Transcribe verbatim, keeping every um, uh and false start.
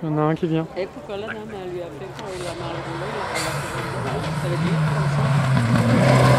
Il y en a un qui vient. Et pourquoi la dame, elle lui a fait quand il a mal roulé, elle a fait comme ça. Elle est bien comme ça.